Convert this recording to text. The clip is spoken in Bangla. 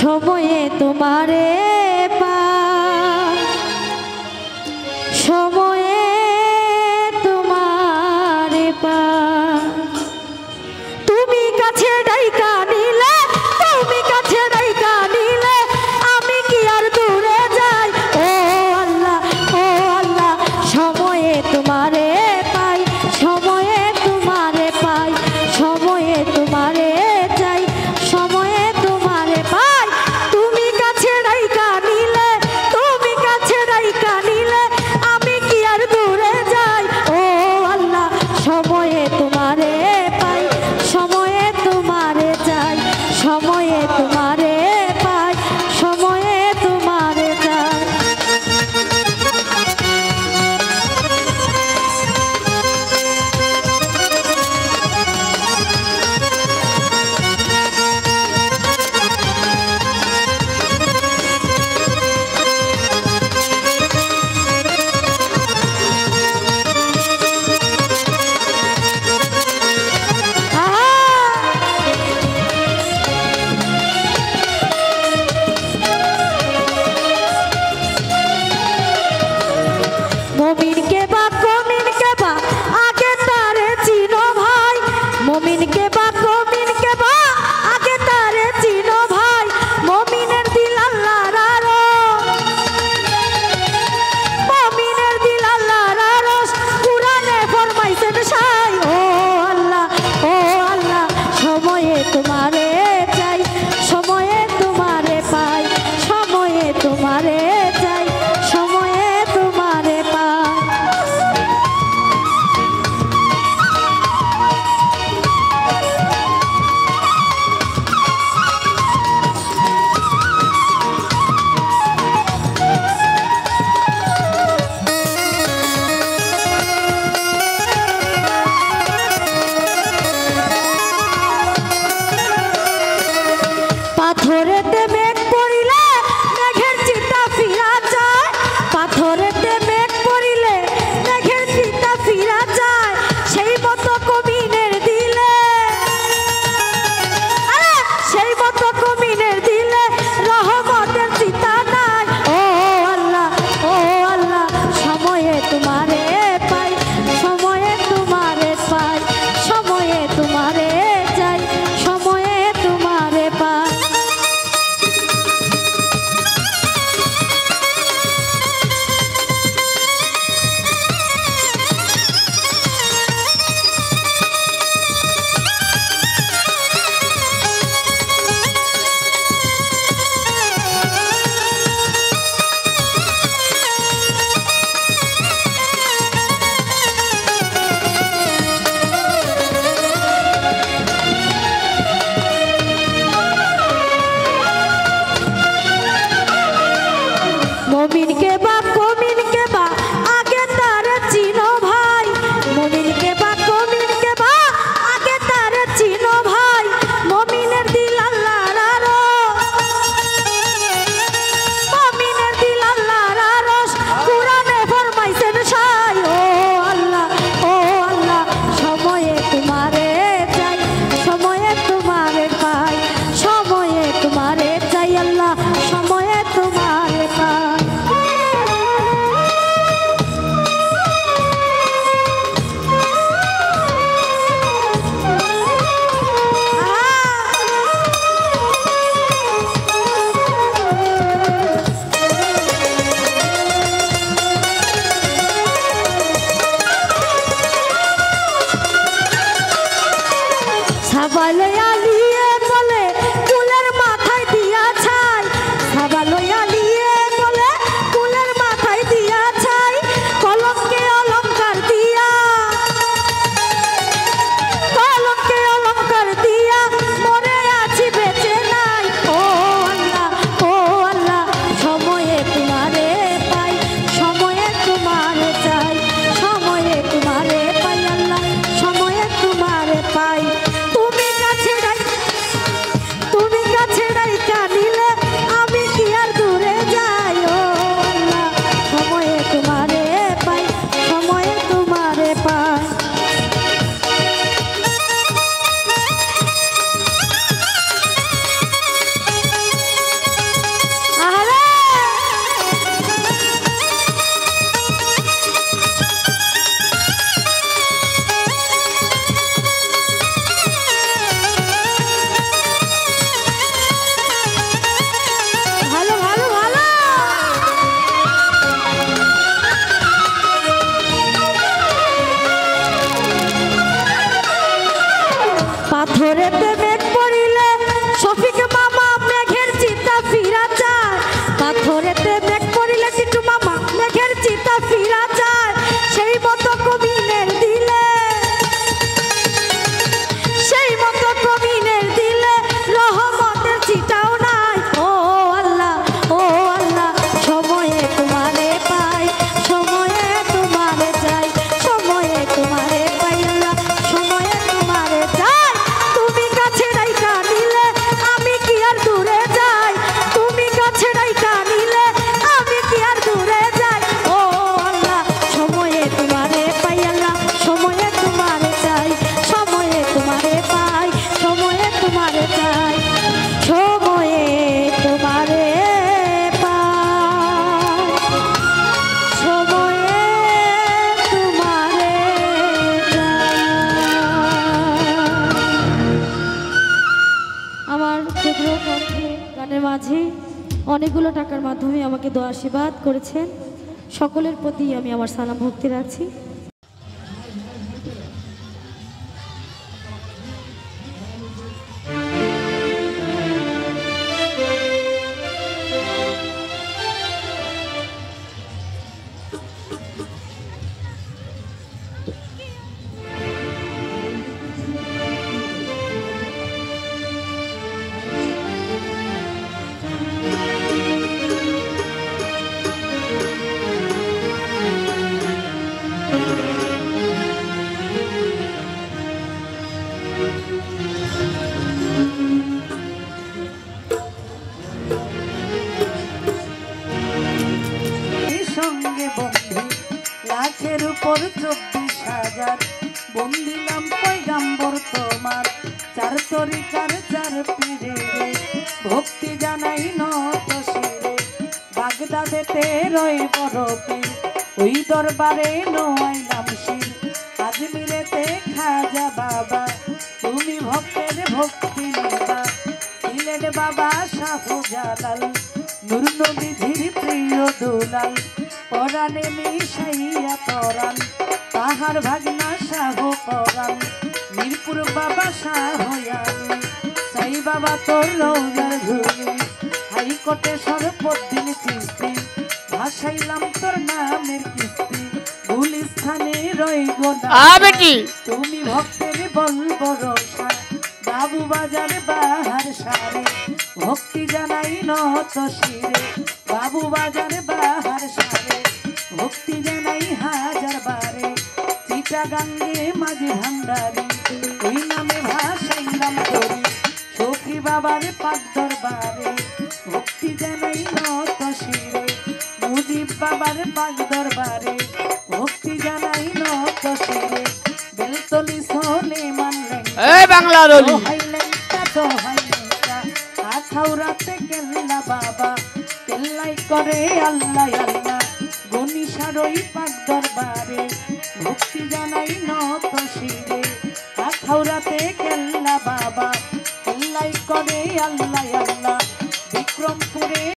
সময়ে তোমারে পাই, সময়ে তোমারে পাই। তুমি কাছে ডাইকা নিলে, তুমি কাছে ডাইকা নিলে আমি কি আর দূরে যাই। ও আল্লাহ, ও আল্লাহ, সময়ে তোমারে পাই, সময়ে তোমারে পাই, সময়ে তোমারে যাই, সময়ে তোমারে পাই। তুমি কাছে ডাইকা নিলে, তুমি কাছে ডাইকা নিলে আমি কি আর দূরে যাই। ও আল্লাহ, সময়ে তোমারে পাই, সময়ে তোমারে যাই, সময়ে তোমারে পাই, সময়ে তোমারে যাই। মুমিনকে বা কমিনকে বা আগে তারে চিনো ভাই, মুমিনকে বা কমিনকে বা আগে তারে চিনো ভাই। মুমিনের দিল আল্লাহর আরশ, মুমিনের দিল আল্লাহর আরশ, কুরআনে ফরমাইছেন সাই। ও আল্লাহ, ও আল্লাহ, সময়ে তোমারে চাই, সময়ে তোমারে পাই, সময়ে তোমারে চাই, সময়ে তোমারে পাই। পাথরেতে মেঘ পড়িলে মেঘের চিতা ফিরা যায়, পাথরেতে মেঘ পড়িলে মেঘের চিতা ফিরা যায়। সেই মতো কমিনের দিলে, আরে সেই মতো কমিনের দিলে রহমতের চিতা নাই। ও আল্লাহ, ও আল্লাহ, সময়ে তোমারে পাই, সময়ে তোমারে পাই, সময়ে তোমারে যাই, সময়ে তোমারে পাই। মুমিনকে বা কমিনকে বা আগে তারে চিনো ভাই, মুমিনকে বা কমিনকে বা আগে তারে চিনো ভাই। মুমিনের দিল আল্লাহর আরশ, মুমিনের দিল আল্লাহর আরশ, কুরআনে ফরমাইছেন সাই। ও আল্লাহ, ও আল্লাহ, সময়ে তোমারে চাই, সময়ে তোমারে পাই, সময়ে তোমারে চাই আল্লাহ, সময়ে তোমারে পাই। সাবালয়া লিয়ে বলে কুলের মাথায় দিয়া ছাই, সাবালয়া লিয়ে বলে কুলের মাথায় দিয়া ছাই। কলমকে অলংকার দিয়া, কলমকে অলংকার দিয়া মরে আছি বেঁচে নাই। ও আল্লাহ, ও আল্লাহ, সময়ে তোমারে পাই, সময়ে তোমারে চাই, সময়ে তোমারে পাই আল্লাহ, সময়ে তোমারে পাই। তুমি কাছে শুভ্র কণ্ঠে গানের মাঝে অনেকগুলো টাকার মাধ্যমে আমাকে দোয়া আশীর্বাদ করেছেন। সকলের প্রতি আমি আমার সালাম ভক্তি রাখছি। সঙ্গে বন্ধু লাখের উপর 24,000 বন্দিলাম পয়গাম্বর তোমার চার তরিকার চার পীরে ভক্তি জানাই নত শিরে বাগদাদেতে রই বড় পীর ওই দরবারে নোয়াইলাম শির আজমিরেতে খাজা বাবা তুমি ভক্তের ভক্তি নেবা সিলেট বাবা শাহজালাল নূর নবীজির প্রিয় দুলাল পরাণে মিশাইয়া পরাণ তাহার ভাগনা শাহ পরাণ মিরপুর বাবা শাহয়ানি চাই বাবা তোর রৌজার ধুলি হাইকোর্টে সর্বদিন চিস্তি ভাসাইলাম তোর নামের কিস্তি গুলিস্থানে রই গোনা তুমি ভক্তের বল ভরসা বাবু বাজার বাহার সারে ভক্তি জানাই নত শিরে বাবু বাজার বাহার সারে ভক্তি জানাই হাজার বারে চিটাগাঙ্গে মাঝি ভান্ডারি ওই নামে ভাসাইলাম করি সখী বাবার পাক দরবারে ভক্তি জানাই নত শিরে মুজিব বাবার পাক দরবারে ভক্তি জানাই নত শিরে বেলতলি সোলে মানলেন বাংলা আখাউরাতে কেল্লা বাবা কেল্লাই করে আল্লাহ আল্লাহ গনিশারই পাক দরবারে ভক্তি জানাই নত শিরে আখাউরাতে কেল্লা বাবা কেল্লাই করে আল্লাহ আল্লাহ বিক্রমপুর